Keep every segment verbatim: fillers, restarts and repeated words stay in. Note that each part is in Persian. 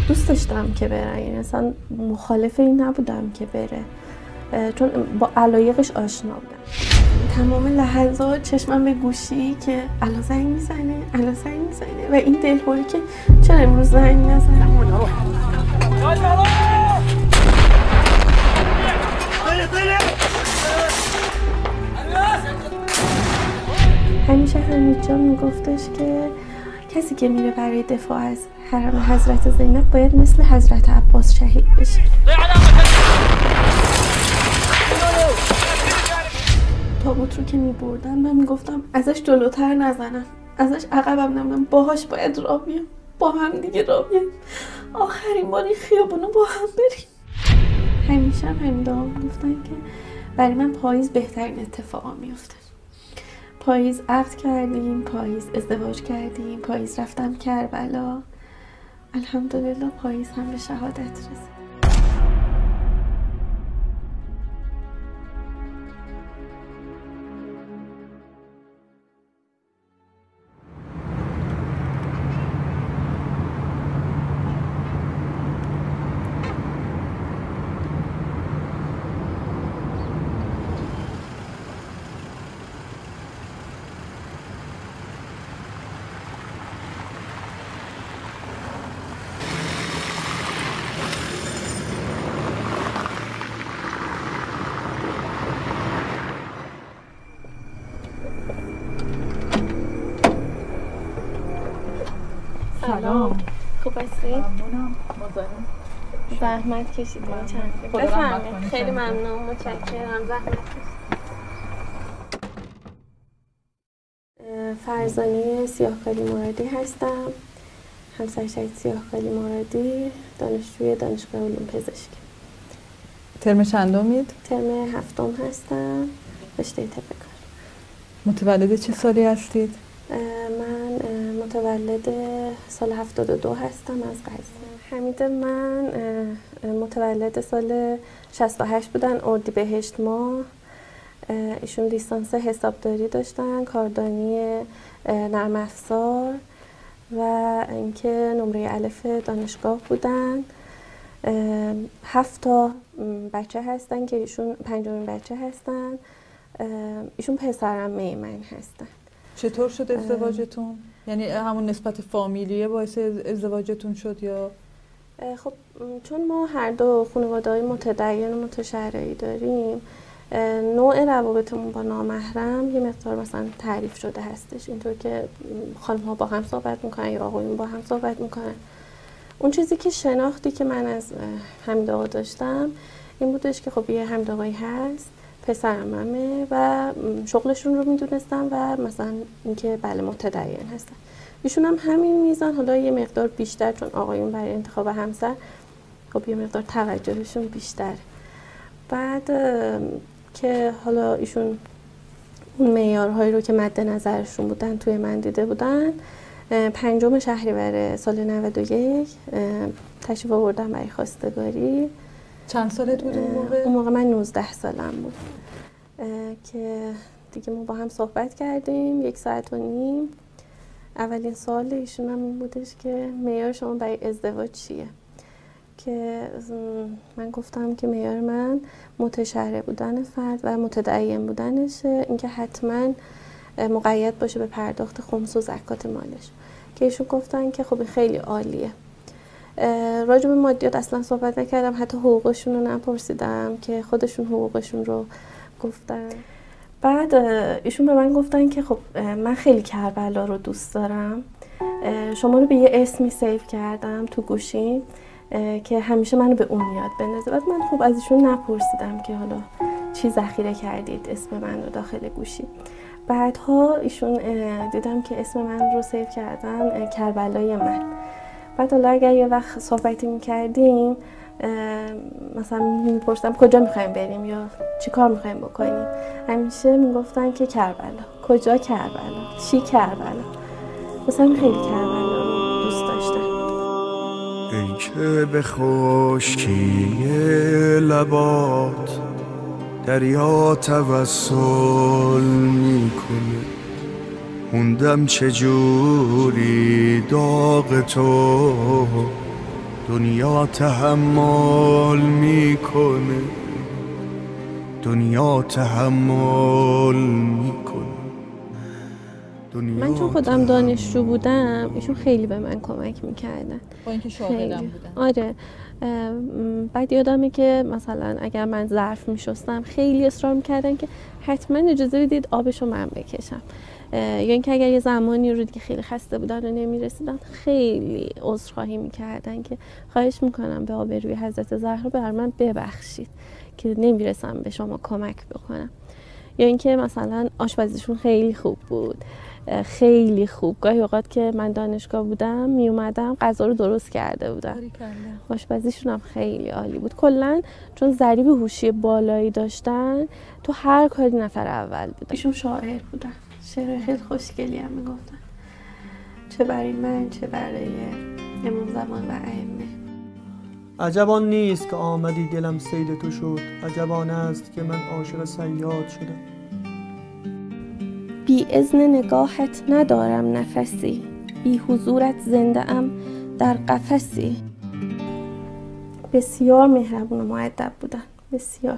دوست داشتم که برن، یعنی اصلا مخالف این نبودم که بره، چون با علایقش آشنا بودم. تمام لحظات چشمم به گوشی که الان زنگ میزنه الان زنگ میزنه و این دلهوری که چرا امروز زنگ نزنه. همیشه حمید جان میگفتش که کسی که میره برای دفاع از حرم حضرت زینب باید مثل حضرت عباس شهید بشه. تابوت رو که میبردم من میگفتم ازش جلوتر نزنم، ازش عقبم نمونم، باهاش باید راه بیام، با هم دیگه راه بیام، آخرین بار این خیابونو با هم بریم. همیشه هم همین دعا گفتن که برای من پاییز بهترین اتفاقا میفته. پاییز عقد کردیم، پاییز ازدواج کردیم، پاییز رفتم کربلا. الحمدلله پاییز هم به شهادت رسید. سلام. خوب هستی؟ ممنونم. مزاحم. زحمت کشیدین چند. بفرمایید. خیلی ممنون. متشکرم. زحمت کشیدین. فرزانه سیاهخالی مرادی هستم. همسر شهید سیاهخالی مرادی، دانشجوی دانشگاه علوم پزشکی. ترم چندمید؟ ترم هفتم هستم. رشته طب کار. متولد چه سالی هستید؟ من متولد سال هفتاد و دو هستم از قزوین. حمید من متولد سال شصت و هشت بودن، اردیبهشت ماه. ایشون لیسانس حسابداری داشتن، کاردانی نرم افزار و اینکه نمره الف دانشگاه بودن. هفت تا بچه هستن که ایشون پنجمین بچه هستن. ایشون پسرعمه من هستن. چطور شد ازدواجتون؟ یعنی همون نسبت فامیلیه باعث ازدواجتون شد یا؟ خب چون ما هر دو خانواده‌های متدین و متشرعی داریم، نوع روابطمون با نامحرم یه مقدار مثلا تعریف شده هستش، اینطور که خانم‌ها با هم صحبت میکنن یا آقایون با هم صحبت میکنن. اون چیزی که شناختی که من از حمید آقا داشتم این بودش که خب یه حمید آقایی هست، پسرعممه و شغلشون رو میدونستم و مثلا اینکه بله متدین هستن. ایشون هم همین میزان، حالا یه مقدار بیشتر، چون آقایون برای انتخاب همسر خب یه مقدار توجهشون بیشتر. بعد که حالا ایشون اون معیارهایی رو که مد نظرشون بودن توی من دیده بودن، پنجم شهریور سال نود و یک تشریف آوردن برای خواستگاری. چند سالت بود اون موقع؟ اون موقع من نوزده سالم بود که دیگه ما با هم صحبت کردیم یک ساعت و نیم. اولین سوال ایشون هم این بودش که معیار شما برای ازدواج چیه؟ که من گفتم که معیار من متشرع بودن فرد و متدین بودنشه، اینکه حتما مقید باشه به پرداخت خمس و زکات مالش. که ایشون گفتن که خب خیلی عالیه. راجع به مادیات اصلا صحبت نکردم، حتی حقوقشون رو نپرسیدم که خودشون حقوقشون رو گفتن. بعد ایشون به من گفتن که خب من خیلی کربلا رو دوست دارم، شما رو به یه اسمی سیو کردم تو گوشیم که همیشه منو به اون یاد بندازه. بعد من خب از ایشون نپرسیدم که حالا چی ذخیره کردید اسم من رو داخل گوشی. بعدها ایشون دیدم که اسم من رو سیو کردن کربلای من. بعد حالا اگر یه وقت صحبتی میکردیم مثلا میپرسیدم کجا میخوایم بریم یا چی کار میخوایم بکنیم، همیشه میگفتن که کربلا. کجا کربلا؟ چی کربلا؟ مثلا خیلی کربلا رو دوست داشتن. ای که به خشکی لبات دریا توسل میکنه، موندم چجوری داغ تو دنیا تحمل میکنه، دنیا تحمل میکنه. من چون خودم دانشجو بودم ایشون خیلی به من کمک میکردن با اینکه شاغلم بودن. آره. بعد یادمه که مثلا اگر من ظرف میشستم خیلی اصرار میکردن که حتما اجازه بدید آبشو من بکشم، یا اینکه اگر یه زمانی رو دیگه خیلی خسته بودن و نمیرسیدن خیلی عذرخواهی میکردن که خواهش میکنم به آبروی حضرت زهرا بر من ببخشید که نمیرسم به شما کمک بکنم. یا اینکه مثلا آشپزیشون خیلی خوب بود، خیلی خوب. گاهی اوقات که من دانشگاه بودم می اومدم غذا رو درست کرده بودم. آشپزیشون هم خیلی عالی بود. کلا چون ضریب هوشی بالایی داشتن تو هر کاری نفر اول بودن. ایشون شاعر بودن، شعر خیلی خوشگلی هم میگفتن، چه برای من چه برای امام زمان و ائمه. عجبان نیست که آمدی دلم صید تو شد، عجبان است که من عاشق صیاد شدم. بی اذن نگاهت ندارم نفسی، بی حضورت زنده ام در قفسی. بسیار مهربون و مؤدب بودن، بسیار.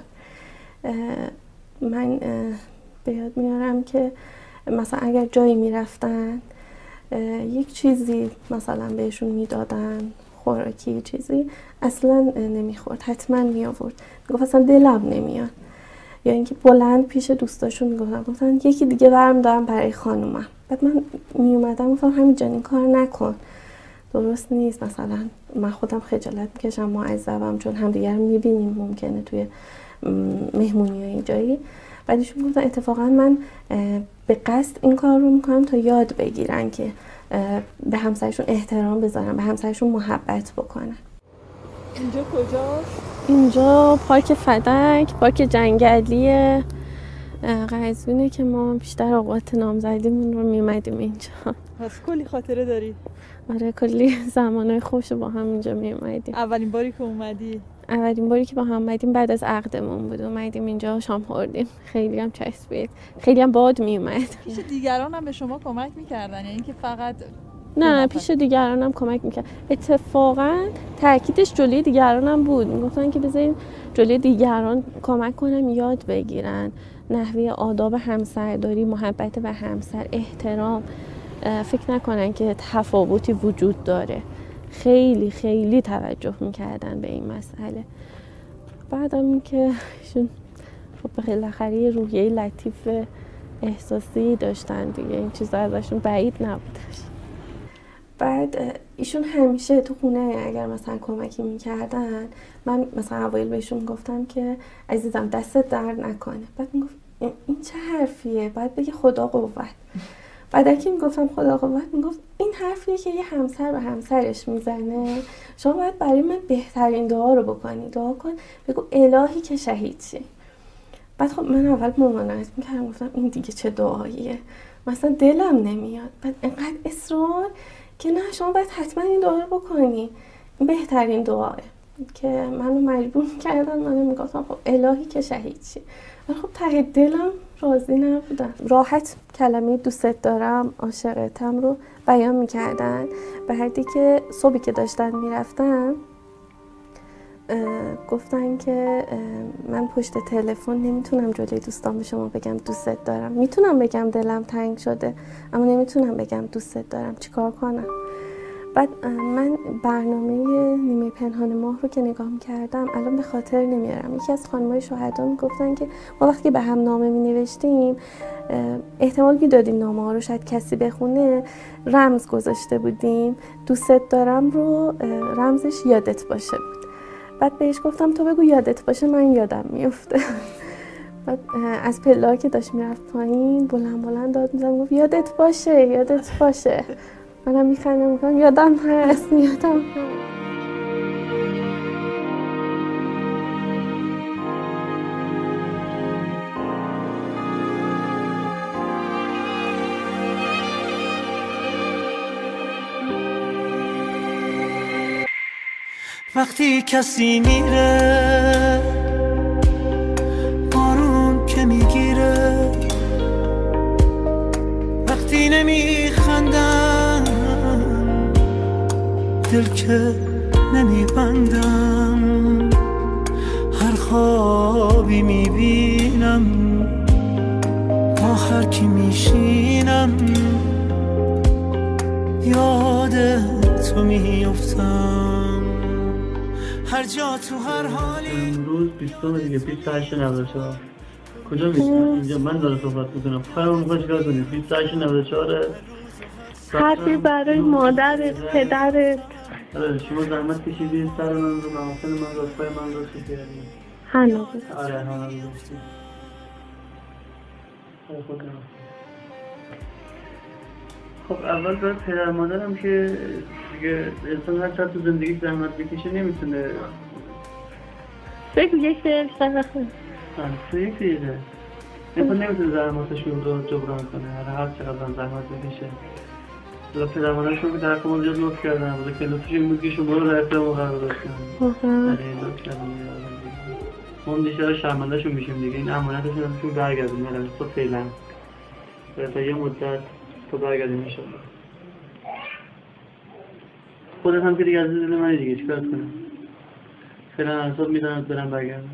من به یاد میارم که مثلا اگر جایی میرفتن یک چیزی مثلا بهشون میدادن، خوراکی چیزی، اصلا نمیخورد، حتما میآورد، میگفت اصلا دلم نمیاد. یا اینکه بلند پیش دوستاشون میگفتن گفتن یکی دیگه برم دارم برای خانومم. بعد من میومدم گفتم همین جان این کار نکن، درست نیست. مثلا من خودم خجالت میکشم، معذبم، چون همدیگر میبینیم ممکنه توی مهمونی یا جایی. بعدشون گفتن اتفاقا من به قصد این کار رو میکنم تا یاد بگیرن که به همسرشون احترام بذارن، به همسرشون محبت بکنن. اینجا کجاست؟ اینجا پارک فدک، پارک جنگلی قزوینه که ما بیشتر اوقات نامزدیمون رو میومدیم اینجا. پس کلی خاطره داری؟ آره کلی زمانهای خوش با هم اینجا میومدیم. اولین باری که اومدی؟ اولین باری که با هم اومدیم بعد از عقدمون بود، اومدیم اینجا شام خوردیم، خیلی هم چسبید، خیلی هم باد میومد. پیش دیگران هم به شما کمک میکردن یعنی اینکه فقط نه پیش دیگران هم کمک میکرد. اتفاقا تاکیدش جلوی دیگران هم بود، میگفتن که بذارین جلوی دیگران کمک کنم یاد بگیرن نحوه آداب همسرداری، محبت به همسر، احترام، فکر نکنن که تفاوتی وجود داره. خیلی خیلی توجه میکردن به این مسئله. بعدم این که ایشون خب بالاخره یه روحیه لطیف احساسی داشتن دیگه، این چیزا ازشون بعید نبودش. بعد ایشون همیشه تو خونه اگر مثلا کمکی میکردن، من مثلا اوایل بهشون گفتم که عزیزم دستت درد نکنه. بعد میگفت این چه حرفیه؟ بعد بگه خدا قوت. بعد اگه میگفتم خدا قوت، میگفت این حرفیه که یه همسر به همسرش میزنه، شما باید برای من بهترین دعا رو بکنی، دعا کن بگو الهی که شهید شی. بعد خب من اول ممانعت میکردم، گفتم این دیگه چه دعاییه، مثلا دلم نمیاد. بعد انقدر اصرار که نه شما باید حتما این دعا رو بکنی، این بهترین دعاه، که منو مجبور میکردن، منو میگفتم خب الهی که شهید شی. ولی خب ته دلم راضی نبودم. راحت کلمه دوست دارم، عاشقتم رو بیان میکردن. به حدی که صبحی که داشتن میرفتن گفتن که من پشت تلفن نمیتونم جلوی دوستان به شما بگم دوست دارم، میتونم بگم دلم تنگ شده اما نمیتونم بگم دوست دارم، چیکار کنم؟ بعد من برنامه نیمه پنهان ماه رو که نگاه میکردم الان به خاطر نمیارم. یکی از خانم‌های شهدا میگفتن که ما وقتی به هم نامه مینوشتیم احتمال میدادیم نامه ها رو شاید کسی بخونه، رمز گذاشته بودیم، دوست دارم رو رمزش یادت باشه بود. بعد بهش گفتم تو بگو یادت باشه، من یادم میفته. بعد از پله‌ها که داشت میرفت پایین بلند بلند داد میزنم، گفت یادت باشه یادت باشه. منم میخندم میگم یادم هست یادم هست. وقتی کسی میره بارون که میگیره، وقتی نمیخندن دل که نمیبندم، هر خوابی میبینم با هر کی میشینم یاد تو میفتم، هر جا تو هر حالی. امروز بیستم دیگه بیست و هشت نود و چهار. کجا میشین؟ اینجا من داره صحبت میکنم. خواهرم میخواد چیکار کنید؟ بیست و هشت نود و چهار حرفی برای مادرت، پدرت. آره شما زحمت کشیدی سر من رو، محافل من رو، پای من رو چی کردی؟ هنوز آره هنوز داشتی. آره خود نمید. خب اول باید پدر مادرم که دیگه انسان هر چند تو زندگی زحمت بکشه نمیتونه. بگو یک دقیقه بیشتر وقت آره تو یک دقیقه انسان نمیتونه زحمتشون رو جبران کنه. هر هر چقدر هم زحمت بکشه. حالا پدر مادرشون که در حقمون زیاد لطف کردن بوده که لطفش این بود که شما رو در احترام قرار داشتن. آره لطف کردن. ما هم دیگه شرمنده‌شون میشیم دیگه. این امانتشون رو بهشون برگردونیم. الان تو فعلا تا یه مدت تو برگردیم انشالله. خودت هم که دیگه از دل منی دیگه چیکار کنم. فعلا حساب میدونم برم برگردم.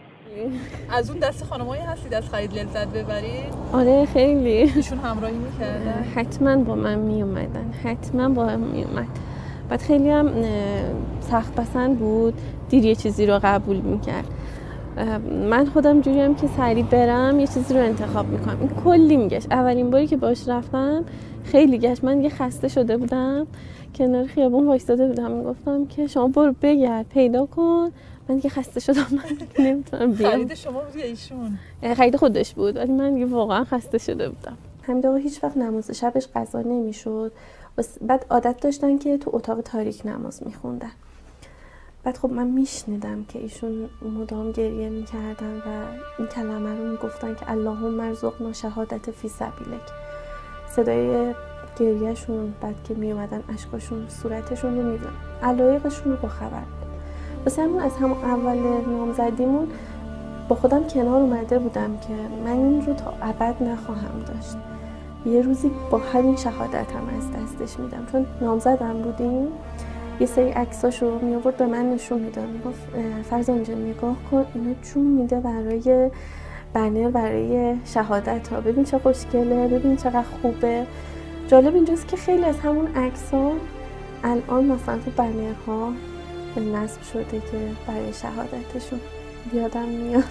از اون دست خانمایی هستید از خرید لذت ببرید؟ آره خیلی. ایشون همراهی میکردن؟ حتما با من میومدن، حتما با من میومد. بعد خیلی هم سخت پسند بود، دیر یه چیزی رو قبول میکرد. من خودم جوریم که سریع برم یه چیزی رو انتخاب میکنم. این کلی میگشت. اولین باری که باش رفتم خیلی گشت. من یه خسته شده بودم، کنار خیابون وایساده بودم، میگفتم که شما برو بگرد پیدا کن، من دیگه خسته شدم، من نمیتونم بیام. خرید شما بود یا ایشون؟ خرید خودش بود، ولی من دیگه واقعا خسته شده بودم. همین آقا هیچ وقت نماز شبش قضا نمیشد. بعد عادت داشتن که تو اتاق تاریک نماز میخوندن. بعد خب من میشنیدم که ایشون مدام گریه میکردن و این کلمه رو میگفتن که اللهم ارزقنا شهادت فی سبیلک. صدای گریهشون بعد که میومدن اشکاشون صورتشون رو میدن، علایقشون رو با خبر. واسه همون از همون اول نامزدیمون با خودم کنار اومده بودم که من این رو تا ابد نخواهم داشت. یه روزی با همین شهادت هم از دستش میدم. چون نامزدم بودیم، یه سری عکساشو می آورد به من نشون میداد، میگفت فرزان جان نگاه کن اینو چون میده برای بنر برای شهادت ها، ببین چه خوشگله، ببین چقدر خوبه. جالب اینجاست که خیلی از همون عکس‌ها الان مثلا تو بنرها نصب شده که برای شهادتشون. یادم میاد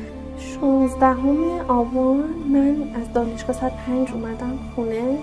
شانزدهم آبان من از دانشگاه ساعت پنج اومدم خونه.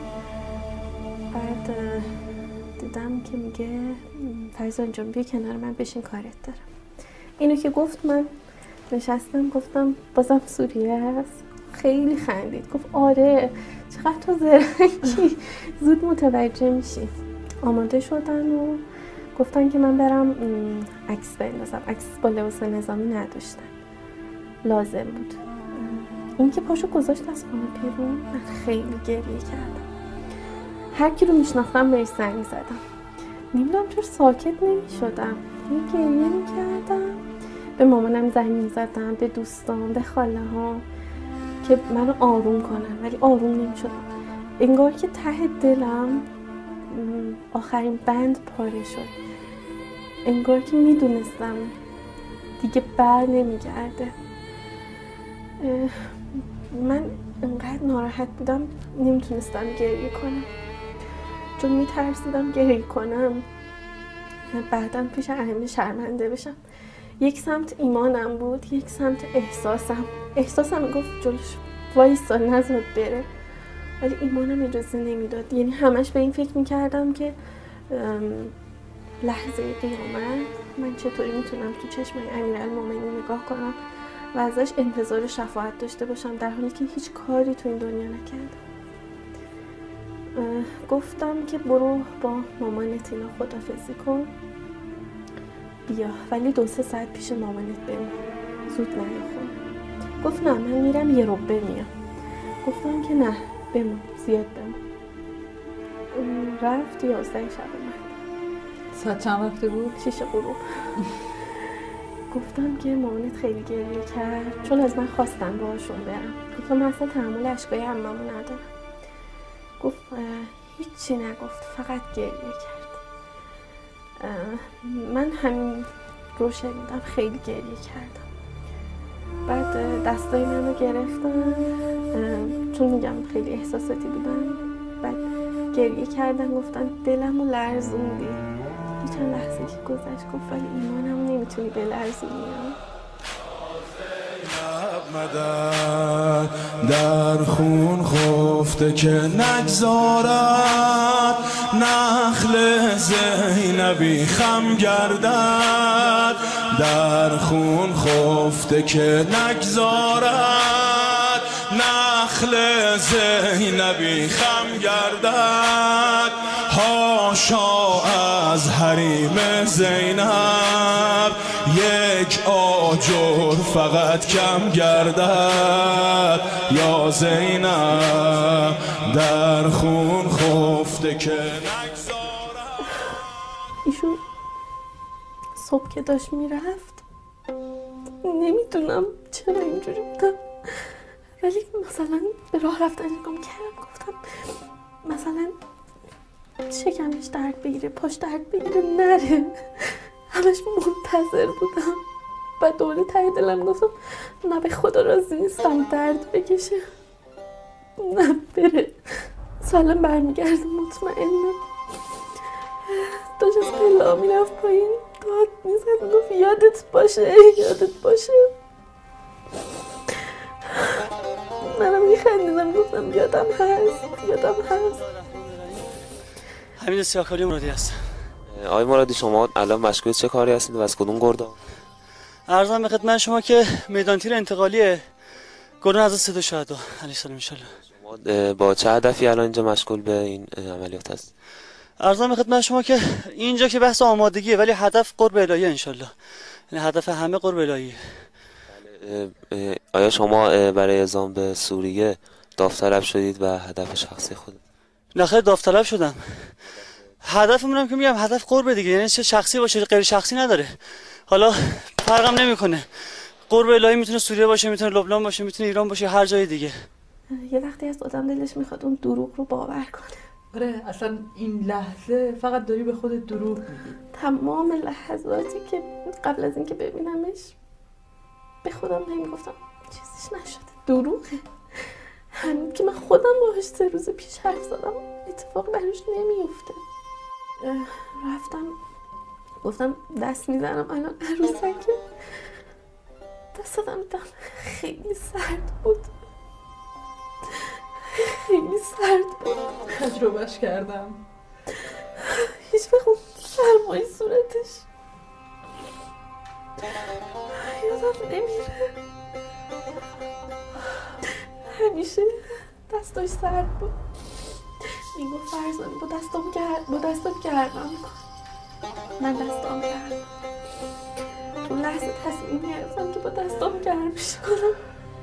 بعد دیدم که میگه فرزان جان بیا کنار من بشین کارت دارم. اینو که گفت من نشستم، گفتم بازم سوریه است. خیلی خندید، گفت آره چقدر تو زرنگی، زود متوجه میشی. آماده شدن و گفتن که من برم عکس بندازم. عکس با لباس نظامی نداشتن، لازم بود. این که پاشو گذاشت از خونه بیرون، من خیلی گریه کردم. هر کی رو میشناختم بهش زنگ زدم. نمیدونم چرا ساکت نمیشدم، یه گریه میکردم. به مامانم زنگ میزدم، به دوستان، به خاله ها که منو آروم کنن، ولی آروم نمیشدم. انگار که ته دلم آخرین بند پاره شد. انگار که میدونستم دیگه بر نمیگرده. من انقدر ناراحت بودم نمیتونستم گریه کنم، چون میترسیدم گریه کنم بعدم پیش همه شرمنده بشم. یک سمت ایمانم بود، یک سمت احساسم. احساسم میگفت جلوش وایسا نذار بره، ولی ایمانم اجازه نمیداد. یعنی همش به این فکر میکردم که لحظه قیامت من چطوری میتونم تو چشم امیرالمومنین نگاه کنم و ازش انتظار شفاعت داشته باشم، در حالی که هیچ کاری تو این دنیا نکردم. گفتم که برو با مامانت اینا خدافظی کن بیا، ولی دو سه ساعت پیش مامانت بمون، زود نیا خون. گفت نه من میرم یه ربع میام. گفتم که نه بمون، زیاد بمون. رفت یازده شب اومد. ساعت چند رفته بود؟ شیش غروب. گفتم که مامانت خیلی گریه کرد، چون از من خواستن باهاشون برم. گفتم من اصلا تحمل اشکای عممو ندارم. گفت هیچی نگفت، فقط گریه کرد. من همین رو شنیدم خیلی گریه کردم. بعد دستای منو گرفتن چون میگم خیلی احساساتی بودم. بعد گریه کردن گفتن دلمو لرزوندی. یه چند لحظه که گذشت گفت ولی ایمانم نمیتونی بلرزونی. مدد در خون خفته که نگذارد نخل زینبی خم گردد در خون خفته که نگذارد نخل زینبی خم گردد حاشا از حریم زینب یک آجر فقط کم گردد یا زینب در خون خفته که نگذارد. ایشون صبح که داشت میرفت نمیدونم چرا اینجوری بودم ولی مثلا به راه رفتن نگام کردم گفتم مثلا شکمش درد بگیره پاش درد بگیره نره. همش منتظر بودم. بعد دوباره ته دلم گفتم نه به خدا راضی نیستم درد بکشه نه بره سالم برمیگرده مطمئنم. داشت از پلا میرفت پایین داد میزد گفت یادت باشه یادت باشه. منم میخندیدم گفتم یادم هست یادم هست. حمید سیاکاری مرادی هست. آقای مرادی شما الان مشغول چه کاری هستید و از کدوم گردان؟ عرضم به خدمت شما که میدان تیر انتقالی گردان از صدا شهدا علی سلام ان شاء الله. شما با چه هدفی الان اینجا مشغول به این عملیات هست؟ عرضم به خدمت شما که اینجا که بحث آمادگیه ولی هدف قرب الهی ان شاء الله. یعنی هدف همه قرب الهی. آیا شما برای اعزام به سوریه داوطلب شدید و هدف شخصی خود؟ نه خیر داوطلب شدم. هدفمونم که میگم هدف قرب دیگه یعنی چه شخصی باشه غیر شخصی نداره. حالا فرقم نمیکنه. قرب الهی میتونه سوریه باشه میتونه لبنان باشه میتونه ایران باشه هر جای دیگه. یه وقتی از آدم دلش میخواد اون دروغ رو باور کنه. آره اصلا این لحظه فقط داری به خودت دروغ میگی. تمام لحظاتی که قبل از اینکه ببینمش به خودم نمیگفتم چیزیش نشده دروغه. همین که من خودم باهاش سه روز پیش حرف زدم اتفاق براش نمیفته. رفتم گفتم دست میزنم الان عروسکه. دست دادم دیدم خیلی سرد بود خیلی سرد بود. تجربهش کردم. هیچ وقت اون سرمای صورتش یادم نمیره. همیشه دستاش سرد بود. میگفت فرزانه با دستام گرم با دستام گرمم من دستام گرم. تو لحظه تصمیم گرفتم که با دستام گرمش کنم.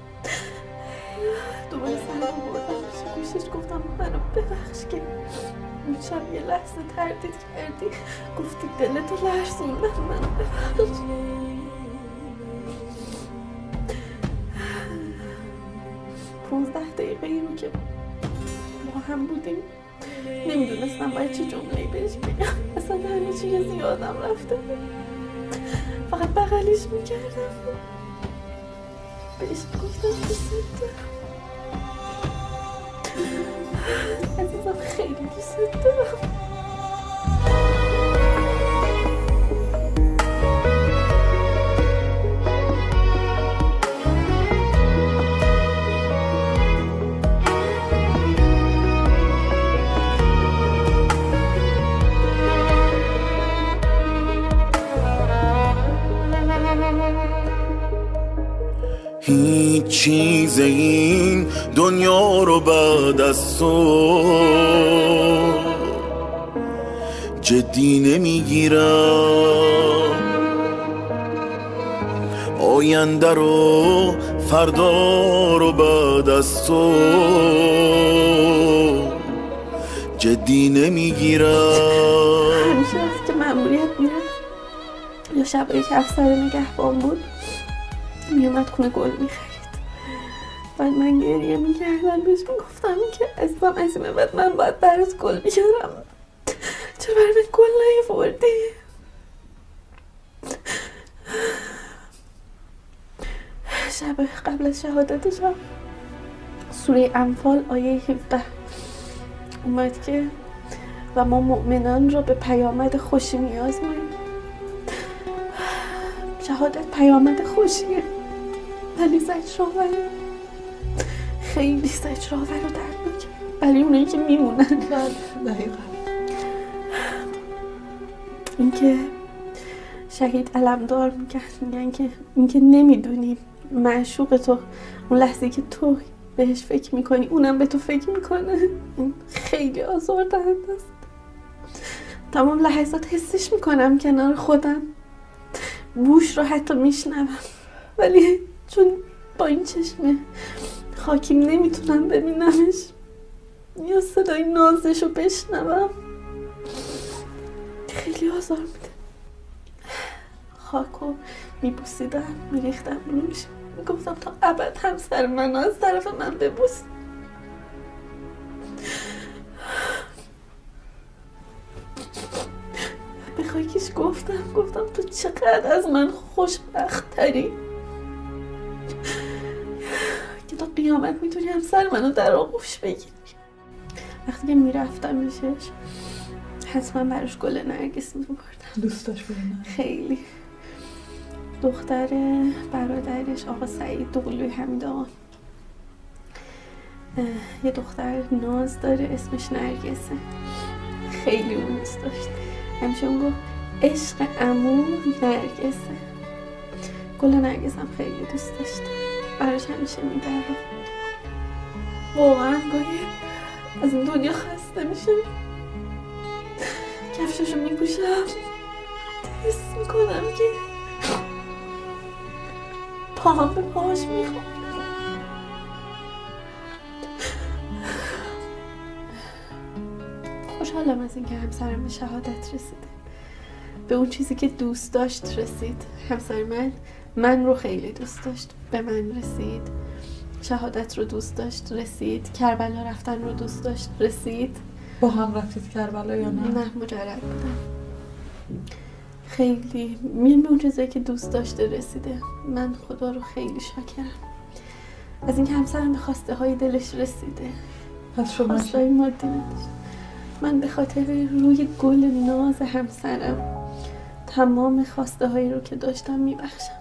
دوباره سرم بردم گوشش گفتم منو ببخش که اون شب یه لحظه تردید کردی گفتی دلتو لرزوندم منو ببخش. پونزده دقیقه ای رو که ما هم بودیم نمیدونستم باید چه جمله‌ای بهش بگم. اصلا همه چیز زیادم رفته فقط بغلش میکردم بهش گفتم دوست دارم عزیزم خیلی دوست دارم. هیچ چیز این دنیا رو بعد از تو جدی نمیگیرم. آینده رو فردا رو بعد از تو جدی نمیگیرم. همیشه وقتی که مأموریت میره یا شبایی که افسر نگهبان بود میومد خونه گل میخرید. بعد من گریه میکردم بهش میگفتم که عزیزم از این بعد من باید برات گل بیارم چرا برای من گل نیاوردی. شب قبل از شهادتش هم سوره انفال آیه هفده اومد که و ما مؤمنان را به پیامد خوشی می‌آزماییم. شهادت پیامد خوشیه ولی زجرآوره، خیلی زجرآور و دردناکه برای اونایی که میمونن. دقیقا اینکه شهید علمدار میگن میگن که اینکه نمیدونی معشوق تو اون لحظه که تو بهش فکر میکنی اونم به تو فکر میکنه، این خیلی آزاردهنده است. تمام لحظات حسش میکنم کنار خودم، بوش رو حتی میشنوم ولی چون با این چشم خاکیم نمیتونم ببینمش یا صدای نازش رو بشنوم، خیلی آزار میده. خاکو میبوسیدم میریختم روش میگفتم تا ابد همسر من از طرف من ببوس. به خاکش گفتم گفتم تو چقدر از من خوشبخت تری که تا قیامت میتونی همسر منو در آغوش بگیری. وقتی که میرفتم بهش حتما براش گل نرگس میبردم، دوست داشت گل نرگس خیلی. دختر برادرش آقا سعید دوقلوی حمید آقا یه دختر ناز داره اسمش نرگسه، خیلی اون دوست داشت. همیشه اون گفت عشق عمو نرگسه. گل نرگس هم خیلی دوست داشت، براش همیشه میدرم. واقعا گاهی از این دنیا خسته میشم، کفششو میپوشم حس میکنم که پاهم به پاهاش میخوام. خوشحالم از اینکه همسرم به شهادت رسیده، به اون چیزی که دوست داشت رسید. همسر من من رو خیلی دوست داشت، به من رسید. شهادت رو دوست داشت رسید، کربلا رفتن رو دوست داشت رسید. با هم رفتید کربلا یا نه؟ نه مجرد بودم. خیلی میان به اون چیزایی که دوست داشته رسیده. من خدا رو خیلی شاکرم از اینکه همسرم به خواسته های دلش رسیده. پس شما خواسته های مادی نداشت. من به خاطر روی گل ناز همسرم تمام خواسته هایی رو که داشتم میبخشم.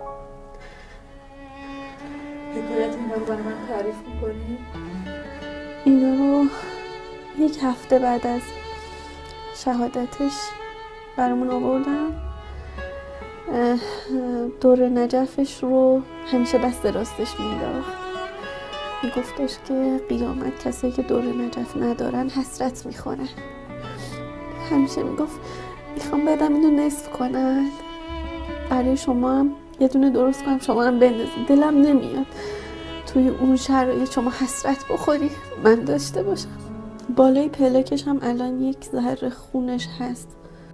حکایت اینا رو برای من تعریف میکنی؟ اینا رو یک هفته بعد از شهادتش برامون آوردم. دور نجفش رو همیشه دست راستش مینداخت، میگفتش که قیامت کسایی که دور نجف ندارن حسرت میخورن. همیشه میگفت میخوام بدم اینو نصف کنن برای شما هم یه دونه درست کنم شما هم بندازید. دلم نمیاد توی اون شرایط شما حسرت بخوری من داشته باشم. بالای پلکش هم الان یک ذره خونش هست.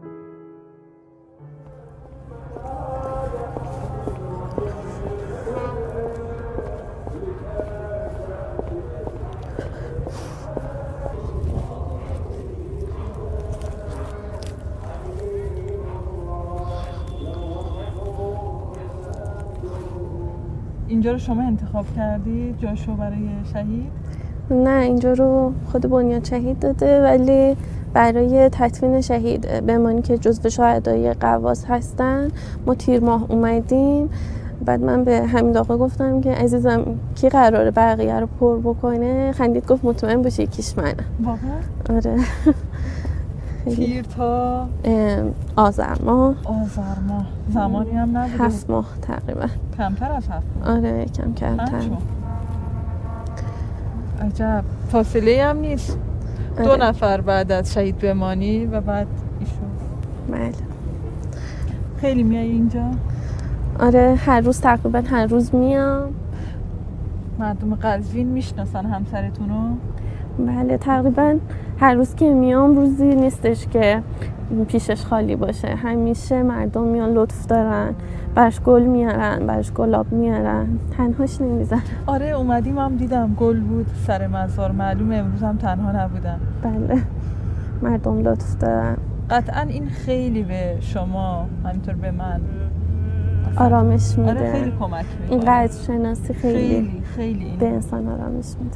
اینجا رو شما انتخاب کردید جاشو برای شهید؟ نه اینجا رو خود بنیاد شهید داده، ولی برای تدفین شهید بمانی که جزو شهدای قواس هستن ما تیر ماه اومدیم. بعد من به حمید آقا گفتم که عزیزم کی قراره بقیه رو پر بکنه؟ خندید گفت مطمئن باشه یکیش منم. واقعا؟ آره. تیر تا آذر ماه. آذر ماه زمانی هم نبوده؟ هفت ماه تقریبا. کمتر از هفت ماه؟ آره کم کمتر. عجب فاصله هم نیست. آره. دو نفر بعد از شهید بمانی و بعد ایشون. بله. خیلی میای اینجا؟ آره هر روز تقریبا هر روز میام. مردم قزوین میشناسن همسرتون رو؟ بله تقریبا هر روز که میام روزی نیستش که پیشش خالی باشه. همیشه مردم میان لطف دارن، برش گل میارن، برش گلاب میارن، تنهاش نمیزن. آره اومدیم هم دیدم گل بود سر مزار، معلومه امروز هم تنها نبودن. بله مردم لطف دارن. قطعا این خیلی به شما همینطور به من آرامش میده. آره خیلی کمک میکنه. این قدر شناسی خیلی خیلی خیلی به انسان آرامش میده.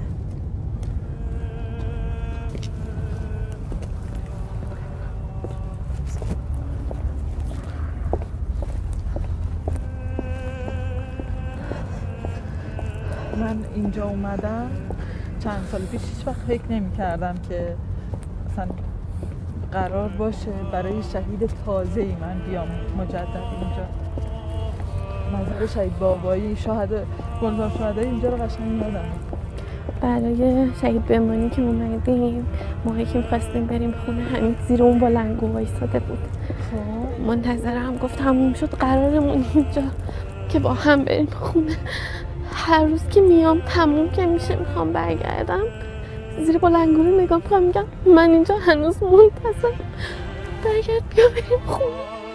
من اینجا اومدم چند سال پیش هیچ وقت فکر نمی کردم که مثلا قرار باشه برای شهید تازه‌ای من بیام مجدد اینجا. مزار شهید بابایی، شهدا، گلزار شهدای اینجا رو قشنگ یادم. برای شهید بمانی که اومدیم موقعی که می‌خواستیم بریم خونه همین زیر اون بلندگو وایساده بود. خب منتظرم گفت تموم شد قرارمون اینجا که با هم بریم خونه. هر روز که میام تموم که میشه میخوام برگردم زیر بلندگو رو نگاه میکنم میگم من اینجا هنوز منتظرم برگرد بیا بریم خونه.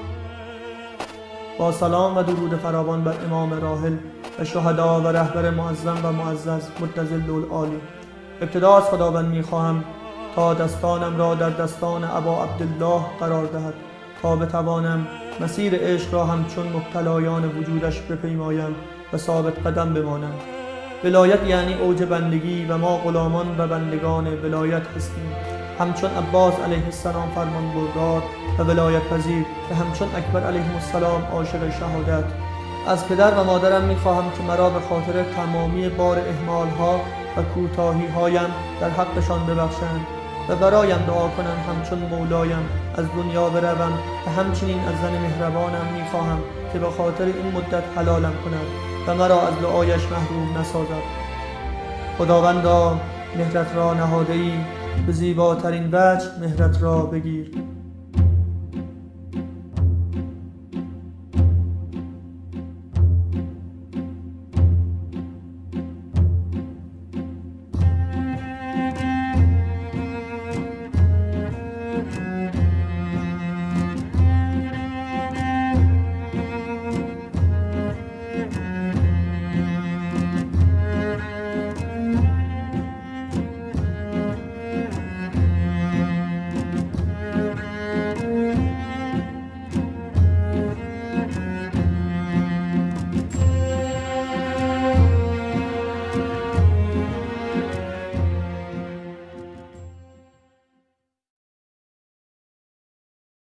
با سلام و درود فراوان بر امام راحل و شهدا و رهبر معظم و معزز متجل العالی. ابتدا از خداوند میخواهم تا دستانم را در دستان ابا عبدالله قرار دهد تا بتوانم مسیر عشق را همچون مبتلایان وجودش بپیمایم و ثابت قدم بمانم. ولایت یعنی اوج بندگی و ما غلامان و بندگان ولایت هستیم، همچون عباس علیه السلام فرمان بردار و ولایت پذیر و همچون اکبر علیه السلام عاشق شهادت. از پدر و مادرم میخواهم که مرا به خاطر تمامی بار اهمالها و کوتاهی هایم در حقشان ببخشند و برایم دعا کنند همچون مولایم از دنیا بروم و همچنین از زن مهربانم میخواهم که به خاطر این مدت حلالم کند و مرا از دعایش محروم نسازد. خداوندا مهرت را نهاده ای به زیباترین وجه مهرت را بگیر.